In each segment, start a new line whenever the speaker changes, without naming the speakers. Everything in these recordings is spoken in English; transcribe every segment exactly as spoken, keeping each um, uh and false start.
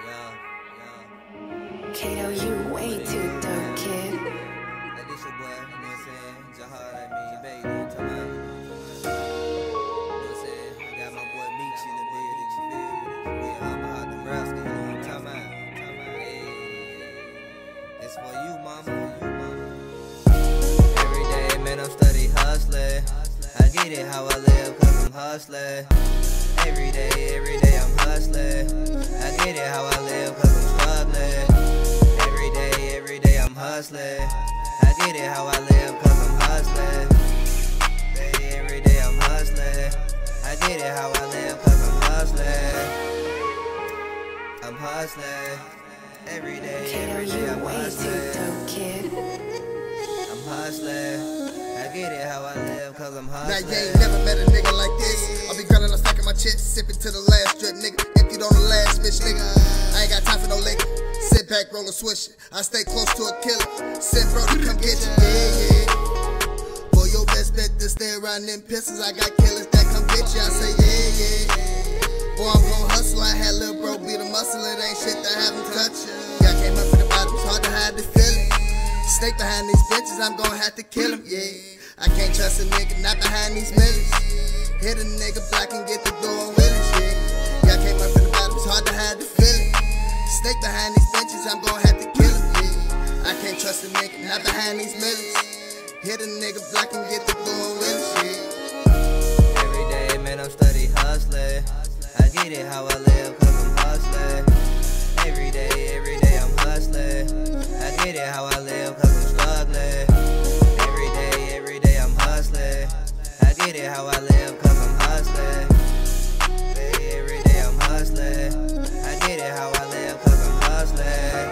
Kato, you way too dope, kid.
Hey, this your boy, you know what I'm saying? Jihad, I mean, baby, you know what I'm talking about? You know what I'm saying? I got my boy Meech in the building, you feel me? Yeah, I'm a hot Nebraska, you know what I'm talking about? Hey, it's for you, mama, you, mama. Every day, man, I'm steady hustling. I get it how I live, cause I'm hustling. Every day, every day, I'm hustling. I get it how I live, cause I'm struggling. Every day, every day, I'm hustling. I get it how I live, cause I'm hustling. Day, every day, I'm hustling. I get it how I live, cause I'm hustling. I'm hustling. Every day, every day, I'm hustling.
Dope, kid.
I'm hustling. I get it how I live, cause I'm hustling.
Now you ain't never met a nigga like this. I'll be grinding, I'm stacking my chips, sipping to the last drip, nigga. Emptied on the last bitch, nigga. I ain't got time for no liquor. Sit back, roll a swisher. I stay close to a killer. Send bro to come get you, yeah, yeah. Boy, your best bet to stay around them pistols. I got killers that come get you. I say, yeah, yeah. Boy, I'm gon' hustle. I had lil' bro beat a muscle. It ain't shit that have him touch you. Y'all came up from the bottom, it's hard to hide the feeling. Snake behind these bitches, I'm gon' have to kill him, yeah. I can't trust a nigga, not behind these millions. Hit a nigga block and get the door with it, yeah. Y'all came up from the bottom, it's hard to hide the feeling. Snake behind these bitches, I'm gon' have to kill him, yeah. I can't trust a nigga, not behind these millions. Hit a nigga block and get the door with it, yeah.
Every day, man, I'm steady hustling. I get it how I live, cause I'm hustling. Every day, every day, I'm hustling. I get it how I live, cause I'm struggling. Every day, every day, I'm hustling. I get it how I live, cause I'm hustling. Every day, I'm hustling. I get it how I live, cause I'm hustling.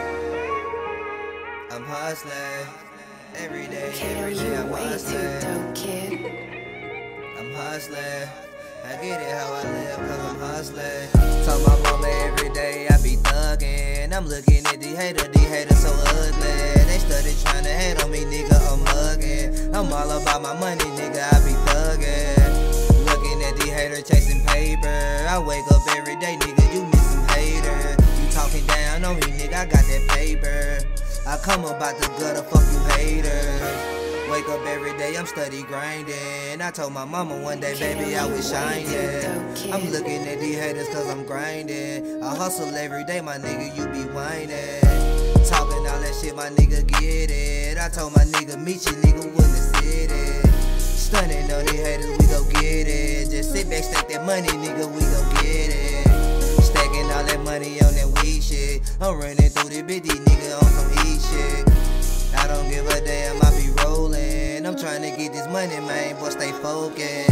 I'm hustling. Every day, every day, I'm hustling.
Dope, kid.
I'm hustling. I get it how I live, cause I'm hustling. Tell my mama every day I be thuggin'. I'm looking at the hater, the hater so ugly. They study tryna hate on me, nigga, I'm muggin'. I'm all about my money, nigga, I be thuggin'. Looking at the hater chasing paper. I wake up every day, nigga, you need some hater. You talking down on me, nigga, I got that paper. I come about the gutter, fuck you haters. Wake up every day, I'm steady grinding. I told my mama one day, baby, I was shining. I'm looking at these haters cause I'm grinding. I hustle every day, my nigga, you be whining. Talking all that shit, my nigga, get it. I told my nigga, meet you, nigga, in the city. Stunning on these haters, we go get it. Just sit back, stack that money, nigga, we go get it. Stacking all that money on that weed shit. I'm running through the bitch, these nigga on some E shit. I don't give a damn, I be rolling. I'm trying to get this money, man, boy, stay focused.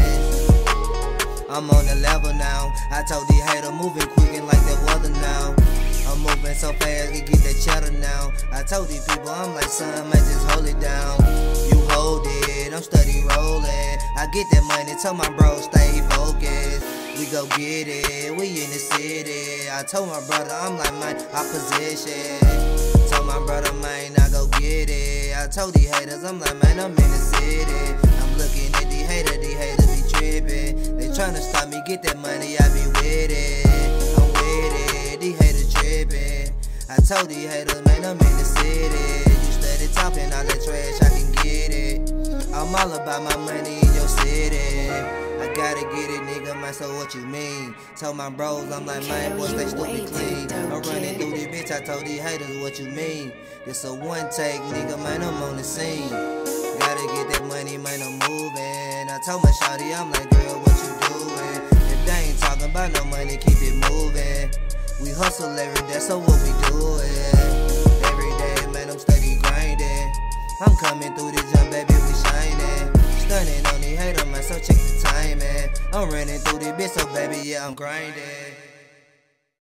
I'm on the level now. I told these haters moving quick and like that weather now. I'm moving so fast, we get that cheddar now. I told these people, I'm like, son, man, just hold it down. You hold it, I'm steady rolling. I get that money, tell my bro, stay focused. We go get it, we in the city. I told my brother, I'm like, man, opposition. Told my brother, man, I go get it. I told these haters, I'm like, man, I'm in the city. I'm looking at these haters, these haters be tripping. They tryna stop me, get that money, I be with it. I'm with it, these haters tripping. I told these haters, man, I'm in the city. You steady talking all that trash, I can get it. I'm all about my money in your city. I gotta get it, nigga, man, so what you mean? Told my bros, I'm like, man, boy, stay stupid clean. I'm running through this bitch, I told these haters what you mean. This a one take, nigga, man, I'm on the scene. Gotta get that money, man, I'm moving. I told my shawty, I'm like, girl, what you doing? If they ain't talking about no money, keep it moving. We hustle every day, so what we doing? Every day, man, I'm steady grinding. I'm coming through this jump, baby, we shining. Stunning on the hater, man, so check the timing. I'm running through this bitch, so baby, yeah, I'm grinding.